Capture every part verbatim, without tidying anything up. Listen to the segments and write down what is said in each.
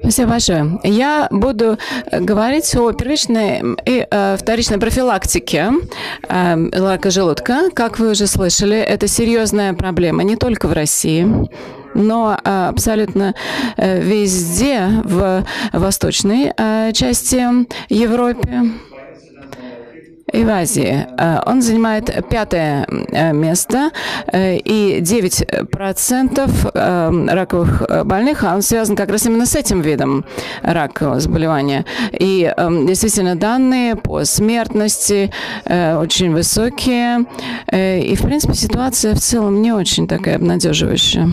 Спасибо большое. Я буду говорить о первичной и э, вторичной профилактике э, рака желудка. Как вы уже слышали, это серьезная проблема не только в России, но э, абсолютно э, везде в восточной э, части Европы и в Азии. Он занимает пятое место, и девять процентов раковых больных, он связан как раз именно с этим видом ракового заболевания. И действительно данные по смертности очень высокие, и в принципе ситуация в целом не очень такая обнадеживающая.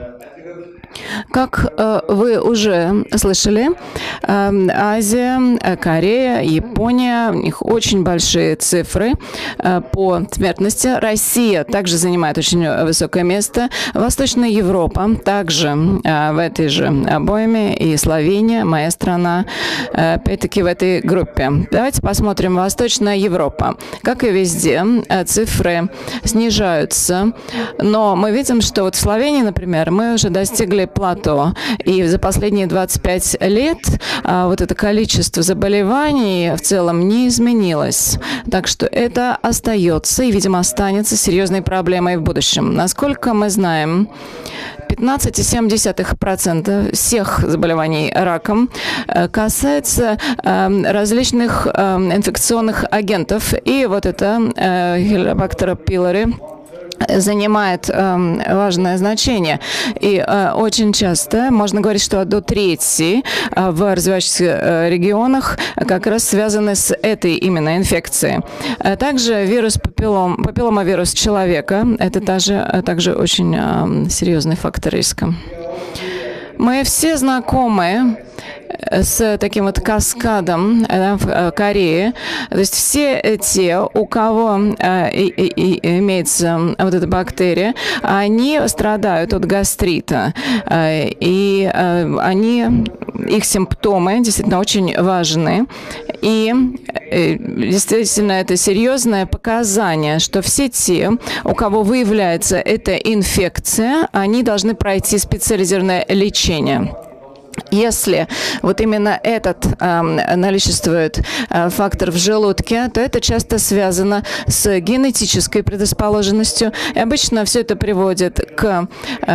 Как э, вы уже слышали, э, Азия, Корея, Япония, у них очень большие цифры э, по смертности. Россия также занимает очень высокое место. Восточная Европа также э, в этой же обойме. И Словения, моя страна, э, опять-таки в этой группе. Давайте посмотрим Восточная Европа. Как и везде, э, цифры снижаются. Но мы видим, что вот в Словении, например, мы уже достигли плато. И за последние двадцать пять лет а, вот это количество заболеваний в целом не изменилось. Так что это остается и, видимо, останется серьезной проблемой в будущем. Насколько мы знаем, пятнадцать целых семь десятых процента всех заболеваний раком касается э, различных э, инфекционных агентов. И вот это э, Helicobacter pylori занимает э, важное значение. И э, очень часто можно говорить, что до трети э, в развивающихся э, регионах как раз связаны с этой именно инфекцией. А также вирус папиллом, папилломавирус человека – это также, также очень э, серьезный фактор риска. Мы все знакомы с таким вот каскадом да, в Корее. То есть все те, у кого э, и, и, имеется вот эта бактерия, они страдают от гастрита. Э, и э, они, их симптомы действительно очень важны. И э, действительно это серьезное показание, что все те, у кого выявляется эта инфекция, они должны пройти специализированное лечение. Если вот именно этот э, наличествует э, фактор в желудке, то это часто связано с генетической предрасположенностью. И обычно все это приводит к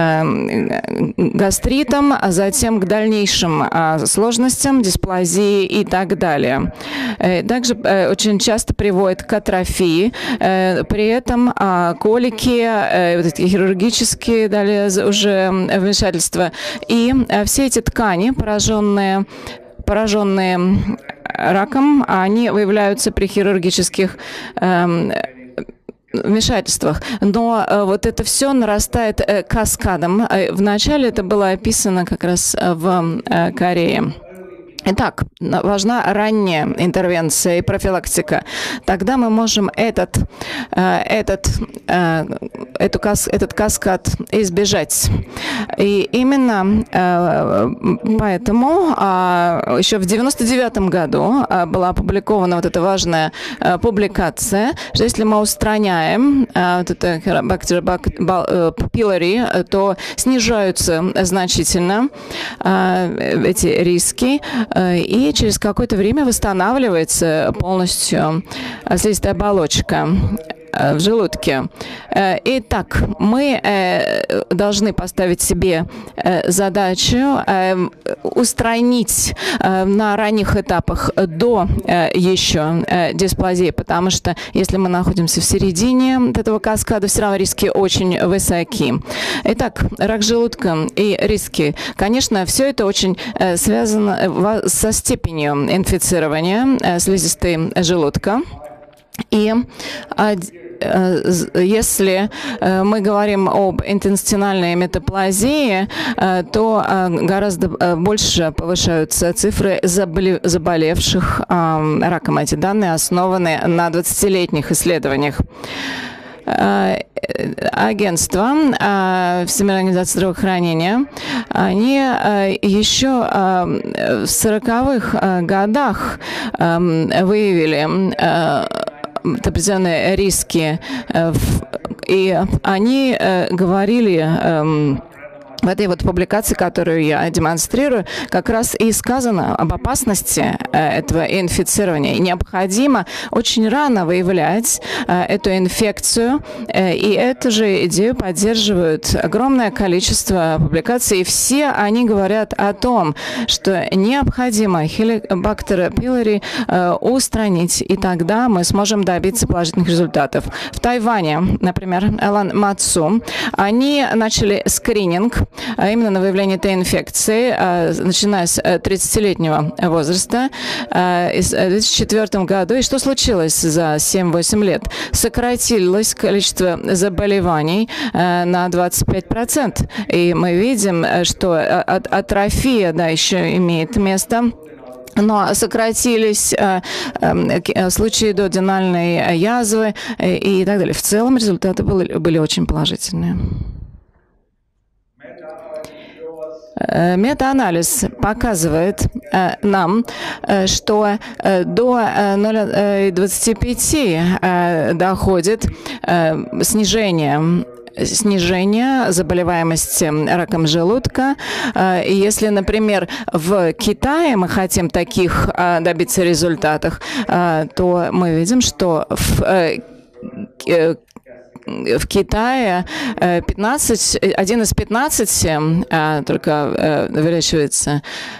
э, гастритам, а затем к дальнейшим э, сложностям, дисплазии и так далее. Э, также э, очень часто приводит к атрофии. Э, при этом э, колики, э, вот эти хирургические далее уже вмешательства. И э, все эти ткани, пораженные, пораженные раком, они выявляются при хирургических э, вмешательствах. Но э, вот это все нарастает э, каскадом. Вначале это было описано как раз в э, Корее. Итак, важна ранняя интервенция и профилактика. Тогда мы можем этот, этот, эту, этот каскад избежать. И именно поэтому еще в девяносто девятом году была опубликована вот эта важная публикация, что если мы устраняем вот это Helicobacter pylori, то снижаются значительно эти риски. И через какое-то время восстанавливается полностью слизистая оболочка в желудке. Итак, мы должны поставить себе задачу устранить на ранних этапах до еще дисплазии, потому что если мы находимся в середине этого каскада, все равно риски очень высоки. Итак, рак желудка и риски. Конечно, все это очень связано со степенью инфицирования слизистой желудка. И если мы говорим об интестинальной метаплазии, то гораздо больше повышаются цифры заболевших раком. Эти данные основаны на двадцатилетних исследованиях. Агентство Всемирной организации здравоопределения, они еще в сороковых годах выявили определенные риски, и они говорили В этой вот публикации, которую я демонстрирую, как раз и сказано об опасности этого инфицирования. И необходимо очень рано выявлять эту инфекцию, и эту же идею поддерживают огромное количество публикаций. И все они говорят о том, что необходимо Helicobacter pylori устранить, и тогда мы сможем добиться положительных результатов. В Тайване, например, Элан Мацу, они начали скрининг именно на выявление этой инфекции, начиная с тридцатилетнего возраста в две тысячи четвёртом году. И что случилось за семь-восемь лет? Сократилось количество заболеваний на двадцать пять процентов. И мы видим, что атрофия, да, еще имеет место. Но сократились э, э, случаи дуоденальной язвы э, и так далее. В целом результаты были, были очень положительные. Метаанализ показывает э, нам, э, что э, до ноль целых двадцати пяти э, доходит э, снижение снижение заболеваемости раком желудка. И если, например, в Китае мы хотим таких добиться результатов, то мы видим, что в В Китае пятнадцать, один из пятнадцати только увеличивается.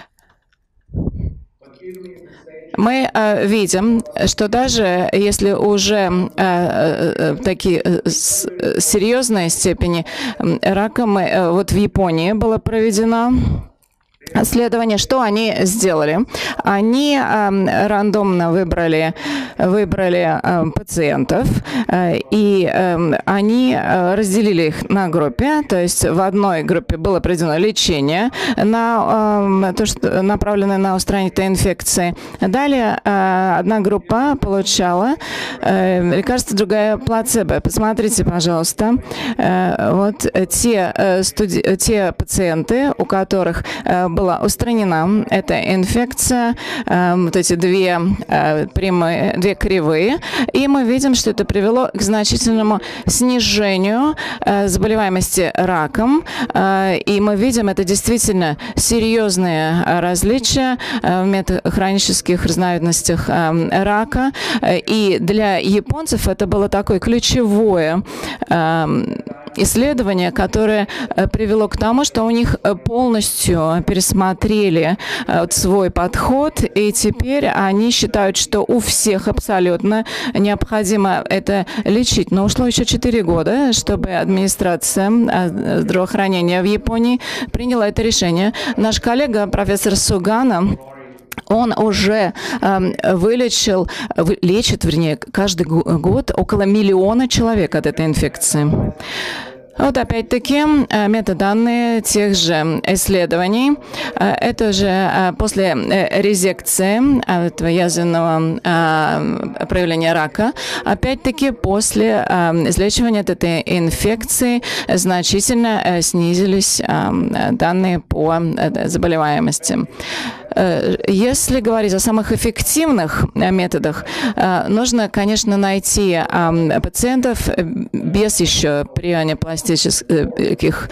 Мы э, видим, что даже если уже э, э, такие э, с, серьезные степени рака, мы, э, вот в Японии было проведено исследование, что они сделали? Они э, рандомно выбрали, выбрали э, пациентов, э, и э, они разделили их на группе, то есть в одной группе было проведено лечение, на, э, то, что, направленное на устранение этой инфекции. Далее э, одна группа получала э, лекарство, другая плацебо. Посмотрите, пожалуйста, э, вот те, э, студи... те пациенты, у которых э, была устранена эта инфекция, э, вот эти две э, прямые, две кривые, и мы видим, что это привело к значительному снижению э, заболеваемости раком, э, и мы видим, это действительно серьезные различия э, в метахронических разновидностях э, рака, и для японцев это было такое ключевое э, исследование, которое привело к тому, что у них полностью пересмотрели свой подход, и теперь они считают, что у всех абсолютно необходимо это лечить. Но ушло еще четыре года, чтобы администрация здравоохранения в Японии приняла это решение. Наш коллега, профессор Сугана, он уже э, вылечил, лечит, вернее, каждый год около миллиона человек от этой инфекции. Вот опять-таки метаданные тех же исследований. Это же после резекции этого язвенного проявления рака, опять-таки после излечивания от этой инфекции значительно снизились данные по заболеваемости. Если говорить о самых эффективных методах, нужно, конечно, найти пациентов без еще прионепластических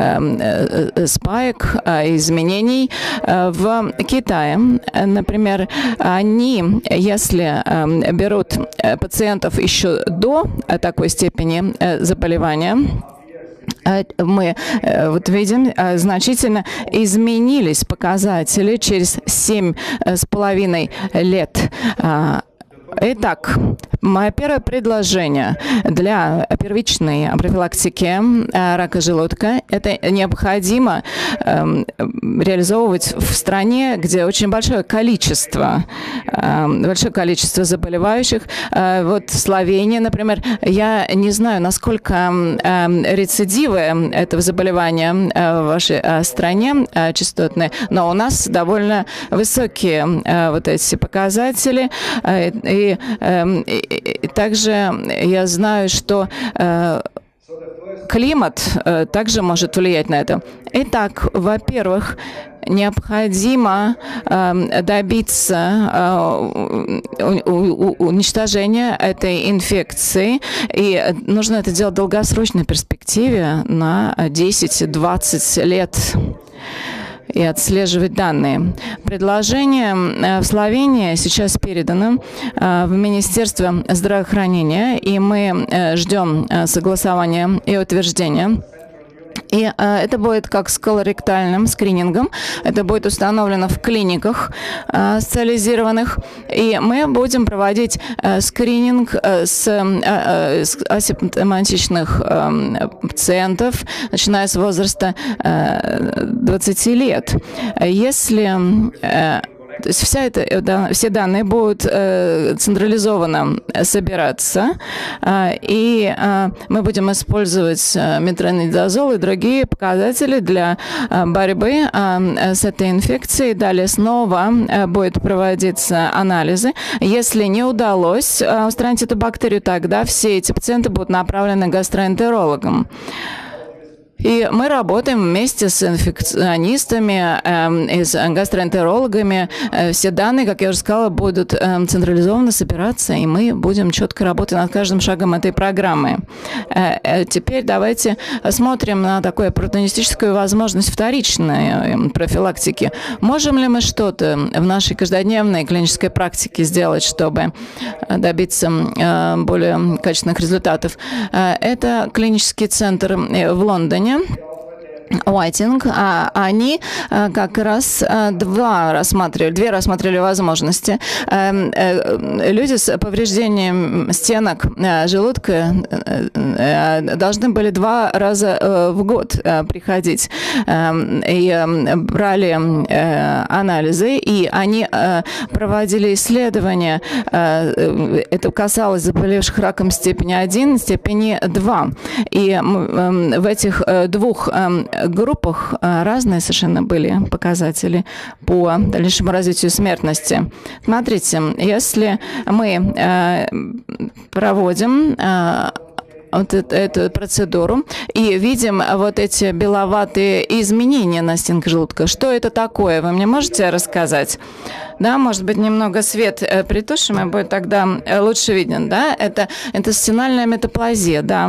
спаек, изменений. В Китае, например, они, если берут пациентов еще до такой степени заболевания, мы вот видим, значительно изменились показатели через семь с половиной лет. Итак, мое первое предложение для первичной профилактики рака желудка – это необходимо э, реализовывать в стране, где очень большое количество, э, большое количество заболевающих. Э, вот Словения, например, я не знаю, насколько э, рецидивы этого заболевания э, в вашей э, стране э, частотные, но у нас довольно высокие э, вот эти показатели. Э, И, э, и также я знаю, что э, климат э, также может влиять на это. Итак, во-первых, необходимо э, добиться э, уничтожения этой инфекции, и нужно это делать в долгосрочной перспективе на десять-двадцать лет и отслеживать данные. Предложение в Словении сейчас передано в Министерство здравоохранения, и мы ждем согласования и утверждения. И э, это будет как с колоректальным скринингом. Это будет установлено в клиниках э, специализированных. И мы будем проводить э, скрининг э, с, э, с асимптоматичных э, пациентов, начиная с возраста э, двадцати лет. Если э, То есть вся эта, да, все данные будут э, централизованно собираться, э, и э, мы будем использовать э, метронидазол и другие показатели для э, борьбы э, с этой инфекцией. Далее снова э, будет проводиться анализы. Если не удалось э, устранить эту бактерию, тогда все эти пациенты будут направлены к гастроэнтерологам. И мы работаем вместе с инфекционистами э, и с гастроэнтерологами. Э, все данные, как я уже сказала, будут э, централизованно собираться, и мы будем четко работать над каждым шагом этой программы. Э, э, теперь давайте смотрим на такую оппортунистическую возможность вторичной профилактики. Можем ли мы что-то в нашей каждодневной клинической практике сделать, чтобы добиться э, более качественных результатов? Э, это клинический центр в Лондоне, Уайтинг, а они как раз два рассматривали, две рассматривали возможности. Люди с повреждением стенок желудка должны были два раза в год приходить и брали анализы, и они проводили исследования. Это касалось заболевших раком степени один, степени два. И в этих двух группах разные совершенно были показатели по дальнейшему развитию смертности. Смотрите, если мы э, проводим э, вот эту, эту процедуру и видим вот эти беловатые изменения на стенке желудка, что это такое? Вы мне можете рассказать? Да, может быть, немного свет притушим, и будет тогда лучше виден. Да? Это интестинальная метаплазия, да.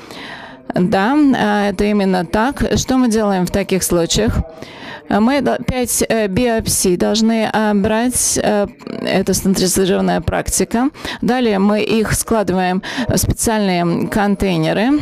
Да, это именно так. Что мы делаем в таких случаях? Мы пять биопсий должны брать, это стандартизированная практика. Далее мы их складываем в специальные контейнеры.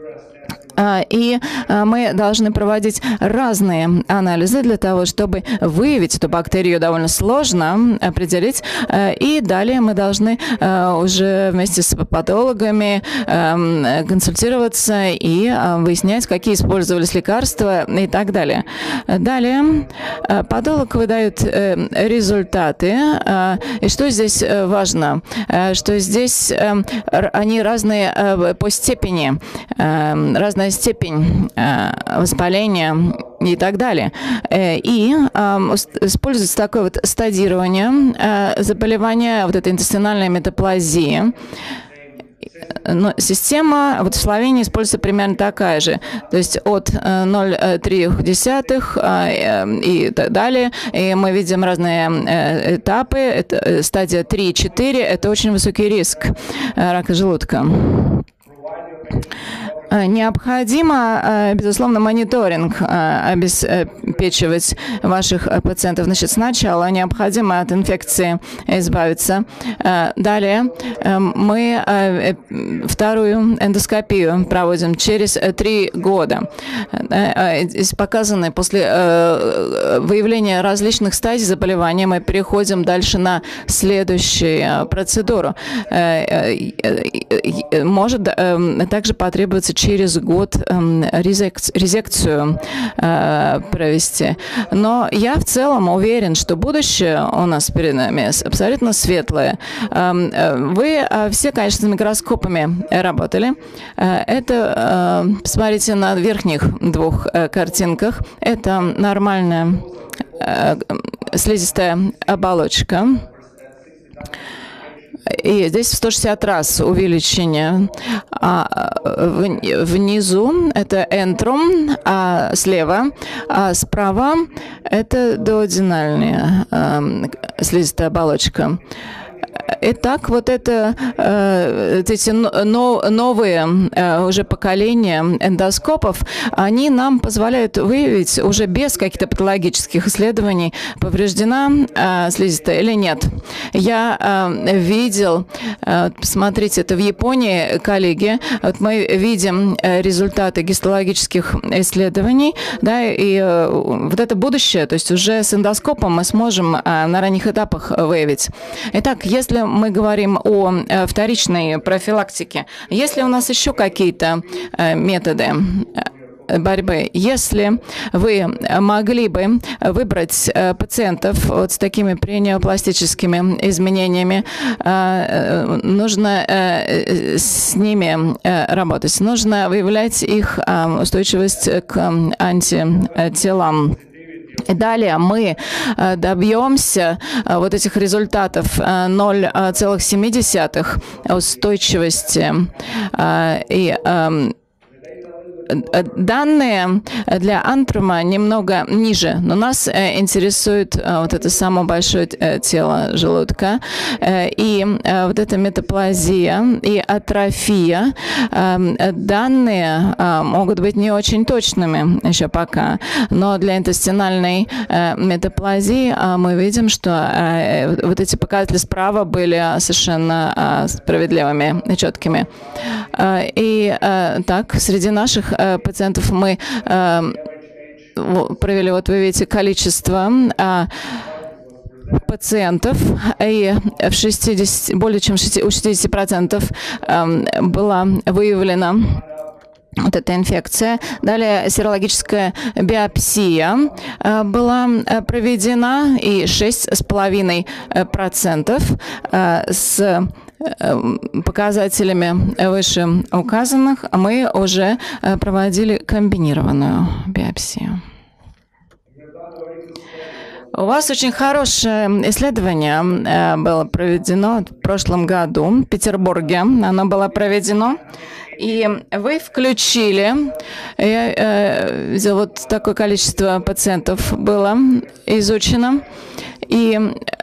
И мы должны проводить разные анализы для того, чтобы выявить эту бактерию, довольно сложно определить. И далее мы должны уже вместе с патологами консультироваться и выяснять, какие использовались лекарства и так далее. Далее патолог выдает результаты. И что здесь важно? Что здесь они разные по степени, разные степень э, воспаления и так далее. Э, и э, используется такое вот стадирование э, заболевания, вот этой интестинальной метаплазии. Но система вот в Словении используется примерно такая же, то есть от ноль целых три десятых и так далее. И мы видим разные этапы. Это стадия три-четыре, это очень высокий риск рака желудка. Необходимо, безусловно, мониторинг обеспечивать ваших пациентов. Значит, сначала необходимо от инфекции избавиться. Далее мы вторую эндоскопию проводим через три года. Здесь показаны после выявления различных стадий заболевания мы переходим дальше на следующую процедуру. Может также потребуется через год резекцию провести. Но я в целом уверен, что будущее у нас перед нами абсолютно светлое. Вы все, конечно, с микроскопами работали. Это, посмотрите на верхних двух картинках, это нормальная слизистая оболочка. И здесь в сто шестьдесят раз увеличение. А внизу это энтрум, а слева, а справа это дуоденальная слизистая оболочка. Итак, вот это э, эти но, новые э, уже поколения эндоскопов, они нам позволяют выявить уже без каких-то патологических исследований, повреждена э, слизистая или нет. Я э, видел, э, смотрите, это в Японии, коллеги, вот мы видим э, результаты гистологических исследований, да, и э, вот это будущее, то есть уже с эндоскопом мы сможем э, на ранних этапах выявить. Итак, если мы говорим о э, вторичной профилактике, есть ли у нас еще какие-то э, методы борьбы? Если вы могли бы выбрать э, пациентов вот с такими преонеопластическими изменениями, э, нужно э, с ними э, работать, нужно выявлять их э, устойчивость к антителам. И далее мы добьемся вот этих результатов ноль целых семь десятых устойчивости и данные для антрума немного ниже, но нас интересует вот это самое большое тело желудка, и вот эта метаплазия и атрофия. Данные могут быть не очень точными еще пока, но для интестинальной метаплазии мы видим, что вот эти показатели справа были совершенно справедливыми и четкими. И так, среди наших пациентов мы э, провели, вот вы видите, количество э, пациентов, и в шестидесяти, более чем шестидесяти, у шестидесяти процентов э, была выявлена вот эта инфекция. Далее серологическая биопсия э, была проведена, и шесть с половиной процентов э, с показателями выше указанных мы уже проводили комбинированную биопсию. У вас очень хорошее исследование было проведено в прошлом году в Петербурге. Оно было проведено. И вы включили, я э, видел, вот такое количество пациентов было изучено, и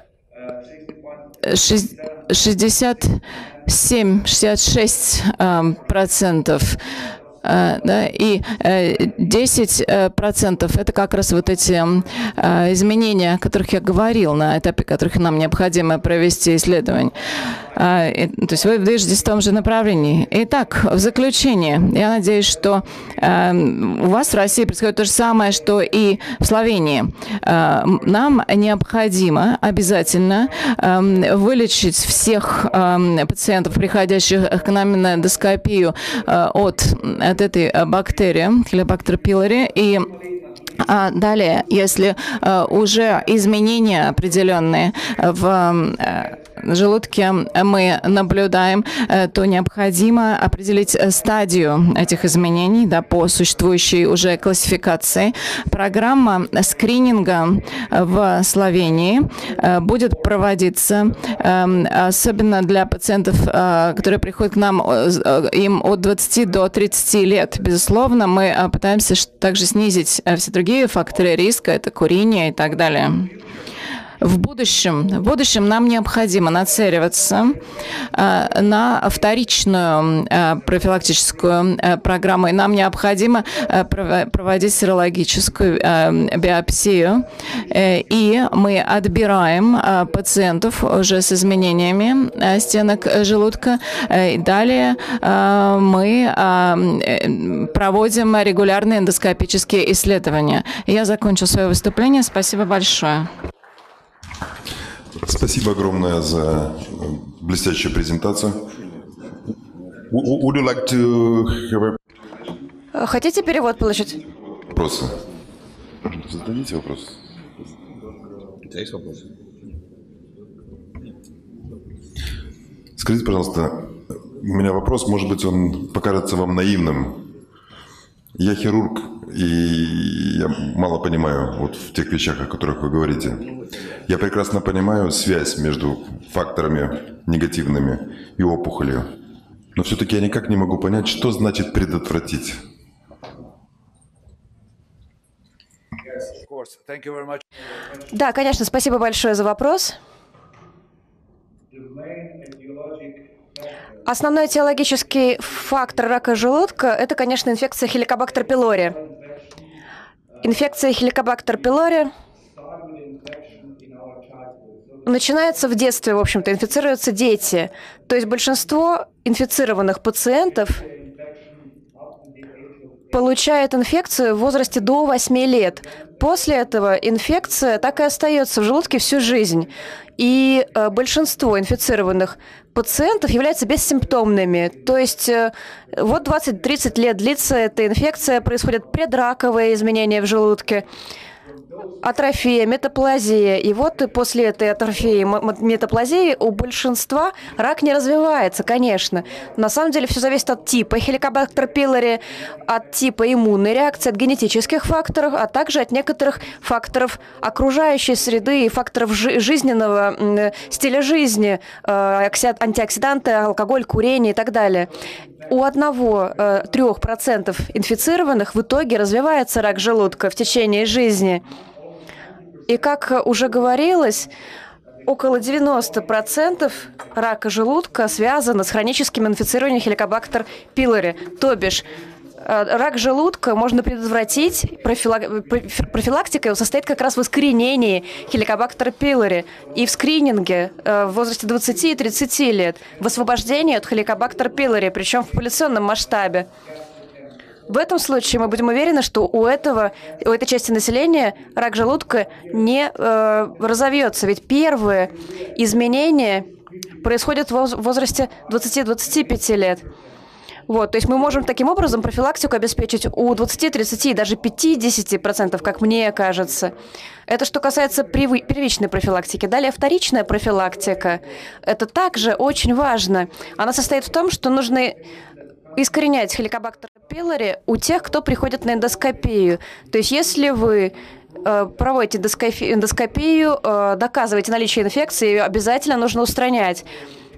шестьдесят семь — шестьдесят шесть процентов, да, и десять процентов это как раз вот эти изменения, о которых я говорил, на этапе которых нам необходимо провести исследование. То есть вы движетесь в том же направлении. Итак, в заключение, я надеюсь, что у вас в России происходит то же самое, что и в Словении. Нам необходимо обязательно вылечить всех пациентов, приходящих к нам на эндоскопию от, от этой бактерии, Helicobacter pylori, и А далее, если э, уже изменения определенные в э, желудке мы наблюдаем, э, то необходимо определить стадию этих изменений, да, по существующей уже классификации. Программа скрининга в Словении э, будет проводиться э, особенно для пациентов, э, которые приходят к нам, э, им от двадцати до тридцати лет. Безусловно, мы э, пытаемся также снизить э, все другие факторы риска, это курение и так далее. В будущем, в будущем нам необходимо нацеливаться э, на вторичную э, профилактическую э, программу, и нам необходимо э, проводить серологическую э, биопсию, э, и мы отбираем э, пациентов уже с изменениями э, стенок желудка, э, и далее э, мы э, проводим регулярные эндоскопические исследования. Я закончу свое выступление. Спасибо большое. Спасибо огромное за блестящую презентацию. Would you like to have a... Хотите перевод получить? Вопросы? Зададите вопрос. Есть вопросы? Скажите, пожалуйста, у меня вопрос, может быть, он покажется вам наивным. Я хирург, и я мало понимаю вот в тех вещах, о которых вы говорите. Я прекрасно понимаю связь между факторами негативными и опухолью, но все-таки я никак не могу понять, что значит предотвратить. Да, конечно, спасибо большое за вопрос. Основной этиологический фактор рака желудка – это, конечно, инфекция Helicobacter pylori. Инфекция Helicobacter pylori начинается в детстве, в общем-то, инфицируются дети. То есть большинство инфицированных пациентов получает инфекцию в возрасте до восьми лет. После этого инфекция так и остается в желудке всю жизнь. И э, большинство инфицированных пациентов являются бессимптомными. То есть э, вот двадцать-тридцать лет длится эта инфекция, происходят предраковые изменения в желудке, атрофия, метаплазия. И вот и после этой атрофии, метаплазии у большинства рак не развивается, конечно. На самом деле все зависит от типа Helicobacter pylori, от типа иммунной реакции, от генетических факторов, а также от некоторых факторов окружающей среды и факторов жи- жизненного стиля жизни, э, антиоксиданты, алкоголь, курение и так далее. У одного-трех процентов инфицированных в итоге развивается рак желудка в течение жизни. И, как уже говорилось, около девяноста процентов рака желудка связано с хроническим инфицированием Helicobacter pylori. То бишь, рак желудка можно предотвратить, профилактика его состоит как раз в искоренении Helicobacter pylori и в скрининге в возрасте двадцати и тридцати лет, в освобождении от Helicobacter pylori, причем в популяционном масштабе. В этом случае мы будем уверены, что у, этого, у этой части населения рак желудка не э, разовьется, ведь первые изменения происходят в возрасте двадцати-двадцати пяти лет. Вот, то есть мы можем таким образом профилактику обеспечить у двадцати, тридцати и даже пятидесяти процентов, как мне кажется. Это что касается первичной профилактики. Далее вторичная профилактика. Это также очень важно. Она состоит в том, что нужно искоренять Helicobacter pylori у тех, кто приходит на эндоскопию. То есть если вы э, проводите эндоскопию, эндоскопию э, доказываете наличие инфекции, ее обязательно нужно устранять.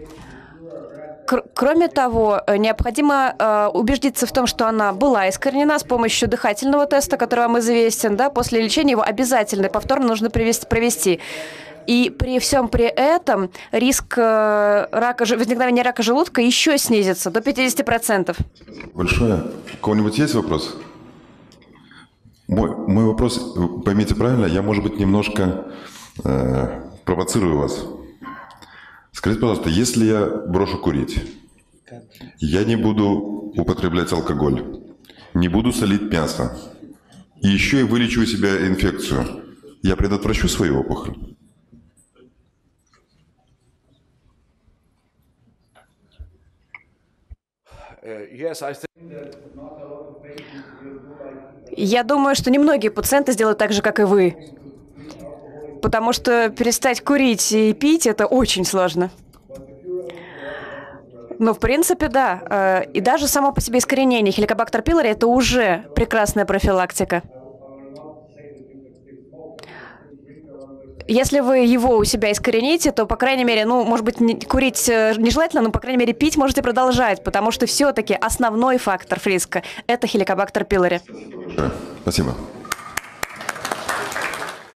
Кроме того, необходимо э, убедиться в том, что она была искоренена с помощью дыхательного теста, который вам известен. Да? После лечения его обязательно повторно нужно привести, провести. И при всем при этом риск э, рака, возникновения рака желудка еще снизится до пятидесяти процентов. Большое. У кого-нибудь есть вопрос? Мой, мой вопрос, поймите правильно, я, может быть, немножко э, провоцирую вас. Скажите, пожалуйста, если я брошу курить, я не буду употреблять алкоголь, не буду солить мясо, и еще и вылечу у себя инфекцию, я предотвращу свою опухоль? Я думаю, что немногие пациенты сделают так же, как и вы. Потому что перестать курить и пить – это очень сложно. Но, в принципе, да. И даже само по себе искоренение Helicobacter pylori – это уже прекрасная профилактика. Если вы его у себя искорените, то, по крайней мере, ну, может быть, не, курить нежелательно, но, по крайней мере, пить можете продолжать, потому что все-таки основной фактор риска – это Helicobacter pylori. Спасибо.